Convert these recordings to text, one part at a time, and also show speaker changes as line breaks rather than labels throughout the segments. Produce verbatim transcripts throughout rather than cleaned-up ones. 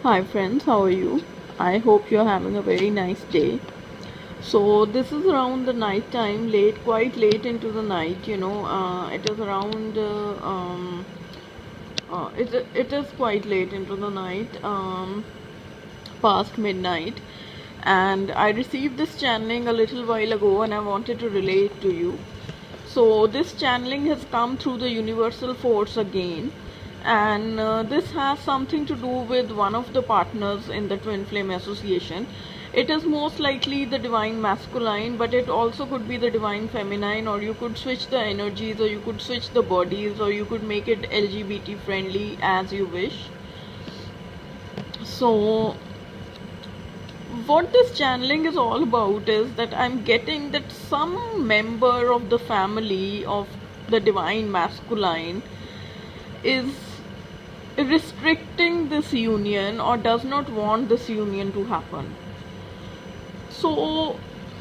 Hi friends, how are you? I hope you're having a very nice day. So this is around the night time, late, quite late into the night. You know, uh, it is around. Uh, um, uh, it it is quite late into the night, um, past midnight, and I received this channeling a little while ago, and I wanted to relate to you. So this channeling has come through the universal force again, and uh, this has something to do with one of the partners in the twin flame association. It is most likely the divine masculine, but it also could be the divine feminine, or you could switch the energies, or you could switch the bodies, or you could make it L G B T friendly as you wish. So what this channeling is all about is that I'm getting that some member of the family of the divine masculine is restricting this union or does not want this union to happen. So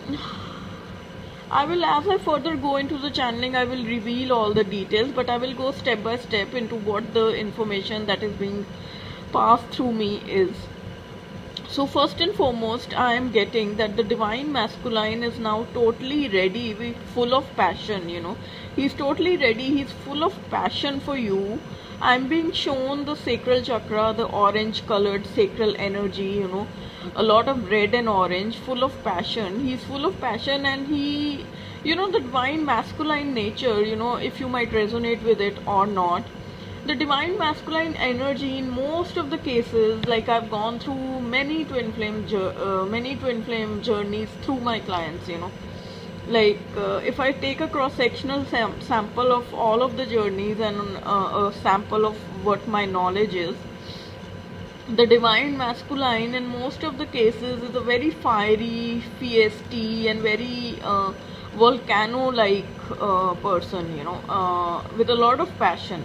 I will, as I further go into the channeling, I will reveal all the details, but I will go step by step into what the information that is being passed through me is. So first and foremost, I am getting that the divine masculine is now totally ready, full of passion, you know. He's totally ready, he's full of passion for you. I'm being shown the sacral chakra, the orange colored sacral energy, you know, a lot of red and orange, full of passion. He's full of passion, and he, you know, the divine masculine nature, you know, if you might resonate with it or not. The divine masculine energy in most of the cases, like I've gone through many twin flame uh, many twin flame journeys through my clients, you know, like uh, if I take a cross sectional sam sample of all of the journeys and uh, a sample of what my knowledge is, the divine masculine in most of the cases is a very fiery, feisty, and very uh, volcano like uh, person, you know, uh, with a lot of passion.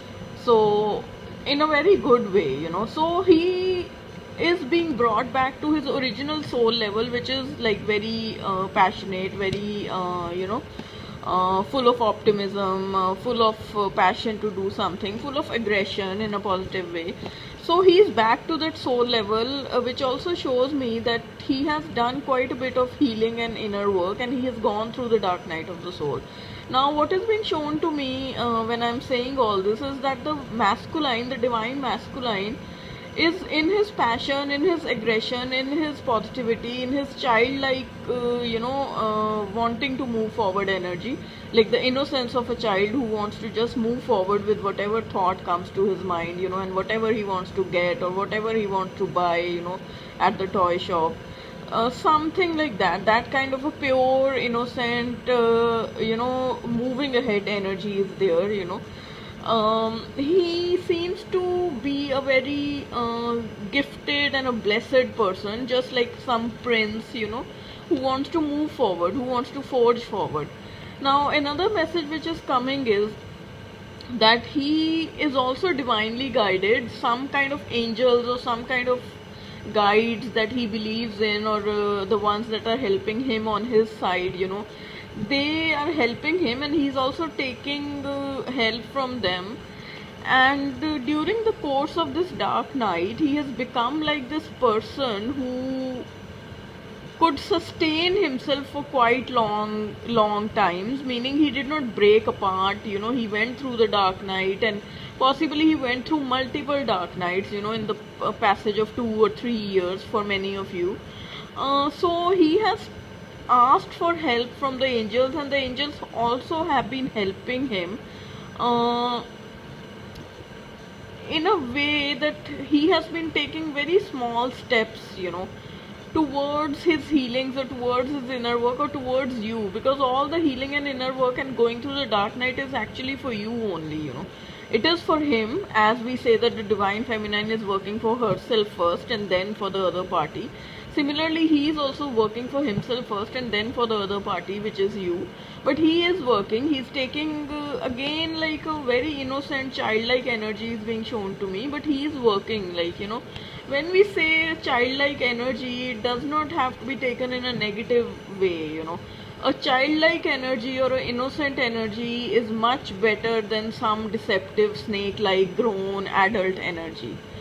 So in a very good way, you know. So he is being brought back to his original soul level, which is like very uh, passionate, very uh, you know, uh, full of optimism, uh, full of uh, passion to do something, full of aggression in a positive way. So he is back to that soul level, uh, which also shows me that he has done quite a bit of healing and inner work, and he has gone through the dark night of the soul. Now what has been shown to me uh, when I'm saying all this is that the masculine, the divine masculine, is in his passion, in his aggression, in his positivity, in his childlike, uh, you know, uh, wanting to move forward energy, like the innocence of a child who wants to just move forward with whatever thought comes to his mind, you know, and whatever he wants to get or whatever he wants to buy, you know, at the toy shop. Uh, something like that, that kind of a pure, innocent, uh, you know, moving ahead energy is there, you know. Um, he seems to be a very uh, gifted and a blessed person, just like some prince, you know, who wants to move forward, who wants to forge forward. Now, another message which is coming is that he is also divinely guided, some kind of angels or some kind of guides that he believes in, or uh, the ones that are helping him on his side, you know, they are helping him, and he's also taking uh, help from them. And uh, during the course of this dark night, he has become like this person who could sustain himself for quite long long times, meaning he did not break apart, you know. He went through the dark night, and possibly he went through multiple dark nights, you know, in the uh, passage of two or three years for many of you. Uh, so he has asked for help from the angels, and the angels also have been helping him uh, in a way that he has been taking very small steps, you know, towards his healings or towards his inner work or towards you, because all the healing and inner work and going through the dark night is actually for you only, you know. It is for him, as we say that the divine feminine is working for herself first and then for the other party. Similarly, he is also working for himself first and then for the other party, which is you. But he is working, he's taking uh, again like a very innocent childlike energy is being shown to me, but he is working, like, you know. When we say childlike energy, it does not have to be taken in a negative way, you know. A childlike energy or an innocent energy is much better than some deceptive snake-like grown adult energy.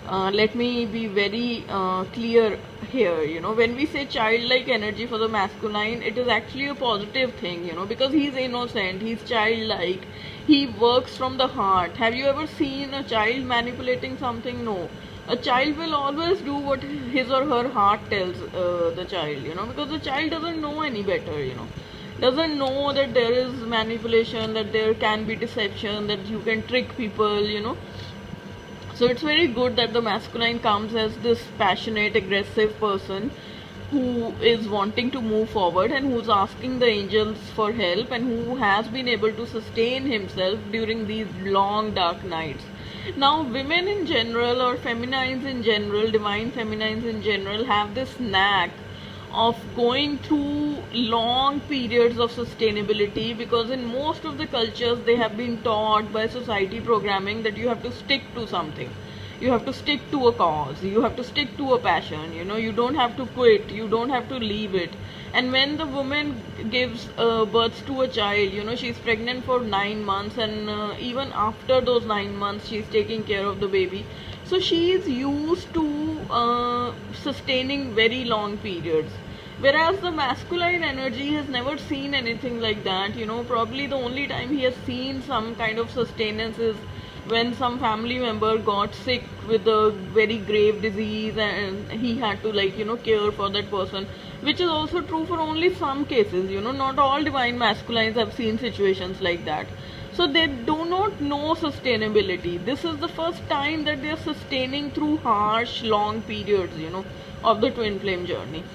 uh, let me be very uh, clear here. You know, when we say childlike energy for the masculine, it is actually a positive thing, you know, because he's innocent, he's childlike, he works from the heart. Have you ever seen a child manipulating something? No. A child will always do what his or her heart tells uh, the child, you know, because the child doesn't know any better, you know, doesn't know that there is manipulation, that there can be deception, that you can trick people, you know. So it's very good that the masculine comes as this passionate, aggressive person who is wanting to move forward and who's asking the angels for help and who has been able to sustain himself during these long dark nights. Now women in general, or feminines in general, divine feminines in general, have this knack of going through long periods of sustainability, because in most of the cultures they have been taught by society programming that you have to stick to something, you have to stick to a cause, you have to stick to a passion, you know, you don't have to quit, you don't have to leave it. And when the woman gives uh, birth to a child, you know, she's pregnant for nine months and uh, even after those nine months she's taking care of the baby. So she is used to uh, sustaining very long periods, whereas the masculine energy has never seen anything like that. You know, probably the only time he has seen some kind of sustenance is when some family member got sick with a very grave disease and he had to, like, you know, care for that person, which is also true for only some cases. You know, not all divine masculines have seen situations like that. So they do not know sustainability. This is the first time that they are sustaining through harsh, long periods, you know, of the twin flame journey.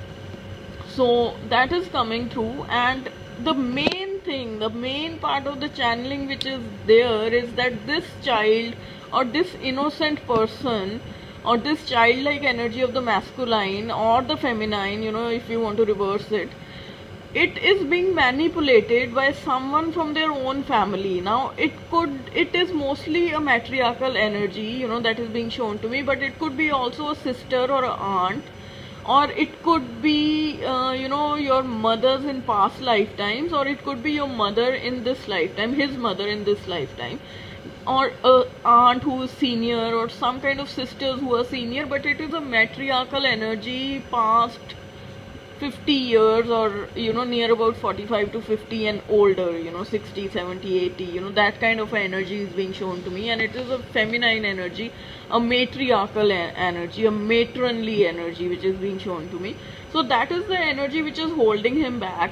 So that is coming through. And the main thing, the main part of the channeling which is there is that this child or this innocent person or this childlike energy of the masculine or the feminine, you know, if you want to reverse it, it is being manipulated by someone from their own family. Now it could, it is mostly a matriarchal energy, you know, that is being shown to me, but it could be also a sister or an aunt, or it could be uh, you know, your mothers in past lifetimes, or it could be your mother in this lifetime, his mother in this lifetime, or a aunt who is senior, or some kind of sisters who are senior, but it is a matriarchal energy past fifty years, or you know, near about forty-five to fifty and older, you know, sixty, seventy, eighty, you know, that kind of energy is being shown to me. And it is a feminine energy, a matriarchal energy, a matronly energy which is being shown to me. So that is the energy which is holding him back.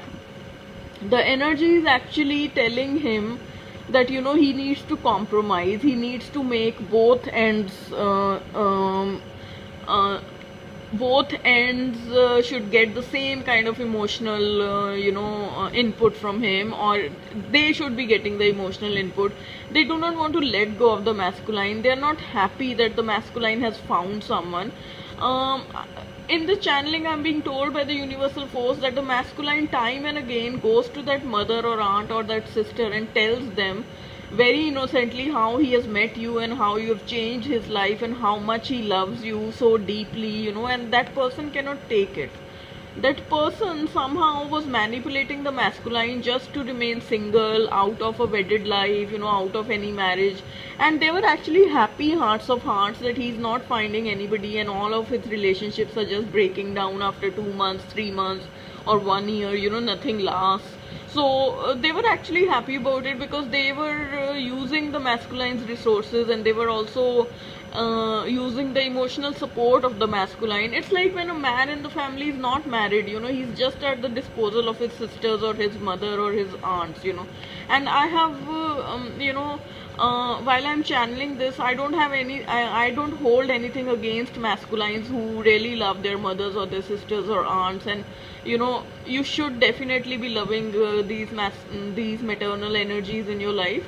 The energy is actually telling him that, you know, he needs to compromise, he needs to make both ends uh, um, uh, both ends uh, should get the same kind of emotional uh, you know uh, input from him, or they should be getting the emotional input. They do not want to let go of the masculine. They are not happy that the masculine has found someone. Um, in the channeling, I'm being told by the universal force that the masculine time and again goes to that mother or aunt or that sister and tells them very innocently how he has met you and how you have changed his life and how much he loves you so deeply, you know, and that person cannot take it. That person somehow was manipulating the masculine just to remain single, out of a wedded life, you know, out of any marriage. And they were actually happy hearts of hearts that he's not finding anybody, and all of his relationships are just breaking down after two months, three months or one year, you know, nothing lasts. So uh, they were actually happy about it because they were uh, using the masculine's resources, and they were also uh, using the emotional support of the masculine. It's like when a man in the family is not married, you know, he's just at the disposal of his sisters or his mother or his aunts, you know. And I have, uh, um, you know, uh, while I'm channeling this, I don't have any, I, I don't hold anything against masculines who really love their mothers or their sisters or aunts. And you know, you should definitely be loving uh, these mas these maternal energies in your life.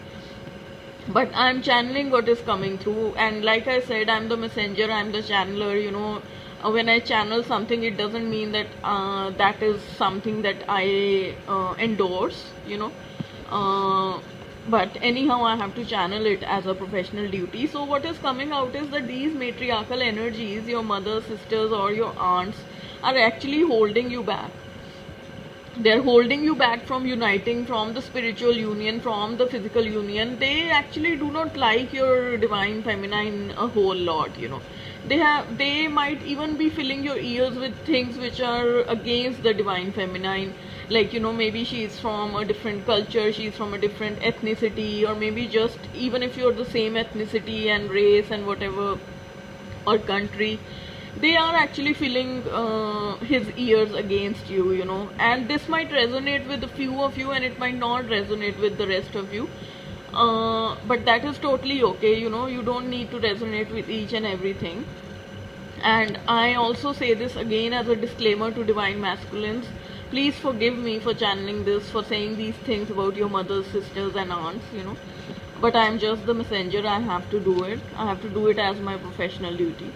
But I'm channeling what is coming through, and like I said, I'm the messenger, I'm the channeler. You know, uh, when I channel something, it doesn't mean that uh, that is something that I uh, endorse, you know. Uh, but anyhow, I have to channel it as a professional duty. So what is coming out is that these matriarchal energies, your mother, sisters or your aunts, are actually holding you back. they're holding you back from uniting, from the spiritual union, from the physical union. They actually do not like your divine feminine a whole lot, you know. They have, they might even be filling your ears with things which are against the divine feminine. Like, you know, maybe she's from a different culture, she's from a different ethnicity, or maybe just even if you're the same ethnicity and race and whatever, or country, they are actually filling uh, his ears against you, you know. And this might resonate with a few of you and it might not resonate with the rest of you. Uh, but that is totally okay, you know. You don't need to resonate with each and everything. And I also say this again as a disclaimer to divine masculines. Please forgive me for channeling this, for saying these things about your mothers, sisters and aunts, you know. But I am just the messenger. I have to do it. I have to do it as my professional duty.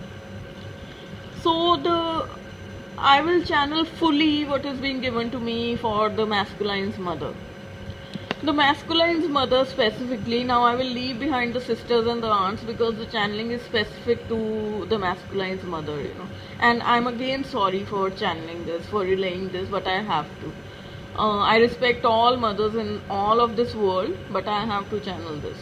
So the I will channel fully what is being given to me for the masculine's mother. The masculine's mother specifically, now I will leave behind the sisters and the aunts because the channeling is specific to the masculine's mother, you know. And I'm again sorry for channeling this, for relaying this, but I have to. Uh, I respect all mothers in all of this world, but I have to channel this.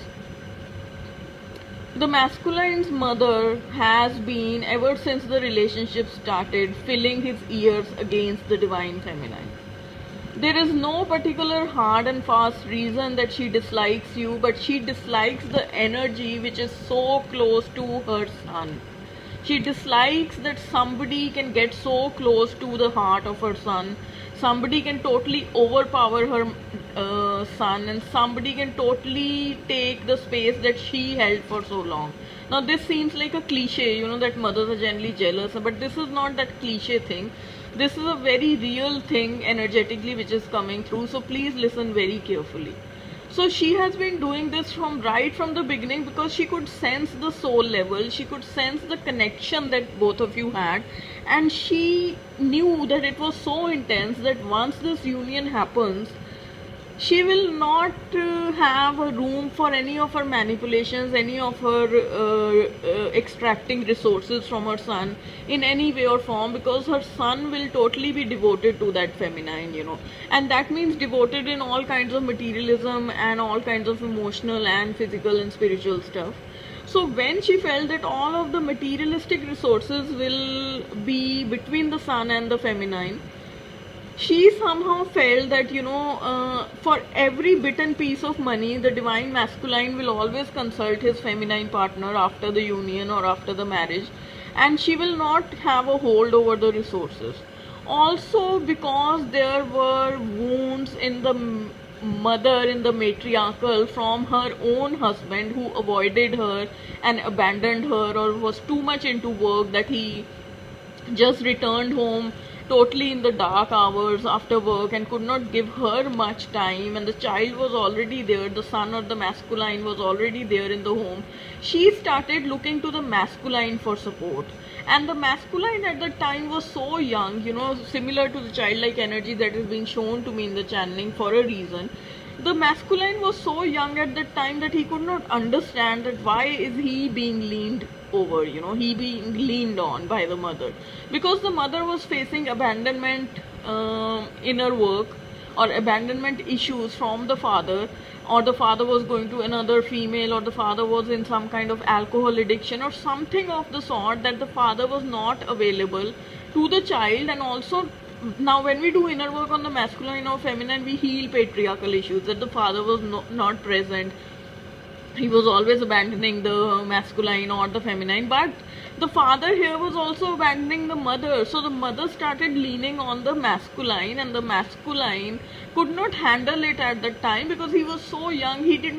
The masculine's mother has been, ever since the relationship started, filling his ears against the divine feminine. There is no particular hard and fast reason that she dislikes you, but she dislikes the energy which is so close to her son. She dislikes that somebody can get so close to the heart of her son. Somebody can totally overpower her uh, son, and somebody can totally take the space that she held for so long. Now this seems like a cliche, you know, that mothers are generally jealous, but this is not that cliche thing. This is a very real thing energetically which is coming through, so please listen very carefully. So she has been doing this from right from the beginning because she could sense the soul level, she could sense the connection that both of you had, and she knew that it was so intense that once this union happens, she will not uh, have a room for any of her manipulations, any of her uh, uh, extracting resources from her son in any way or form, because her son will totally be devoted to that feminine, you know. And that means devoted in all kinds of materialism and all kinds of emotional and physical and spiritual stuff. So when she felt that all of the materialistic resources will be between the son and the feminine, she somehow felt that, you know, uh, for every bit and piece of money, the divine masculine will always consult his feminine partner after the union or after the marriage, and she will not have a hold over the resources. Also because there were wounds in the mother, in the matriarchal, from her own husband who avoided her and abandoned her, or was too much into work that he just returned home totally in the dark hours after work and could not give her much time, and the child was already there, the son or the masculine was already there in the home. She started looking to the masculine for support, and the masculine at the time was so young, you know, similar to the childlike energy that is being shown to me in the channeling for a reason. The masculine was so young at that time that he could not understand that why is he being leaned over, you know, he being leaned on by the mother, because the mother was facing abandonment uh, in her work, or abandonment issues from the father, or the father was going to another female, or the father was in some kind of alcohol addiction or something of the sort, that the father was not available to the child. And also, now when we do inner work on the masculine or feminine, we heal patriarchal issues, that the father was no, not present, he was always abandoning the masculine or the feminine, but the father here was also abandoning the mother. So the mother started leaning on the masculine, and the masculine could not handle it at that time because he was so young, he did not